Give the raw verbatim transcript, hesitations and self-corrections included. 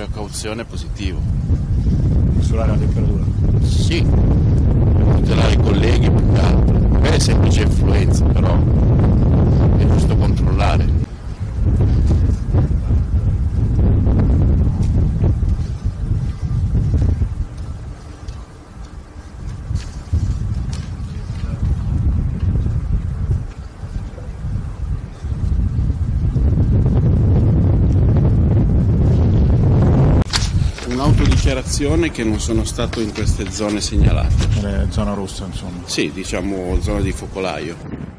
precauzione è positivo. Misurare la temperatura? Sì, per tutelare i colleghi più che altro. Magari è semplice influenza, però è giusto controllare. Un'autodichiarazione che non sono stato in queste zone segnalate. Nelle zone rosse, insomma. Sì, diciamo zona di focolaio.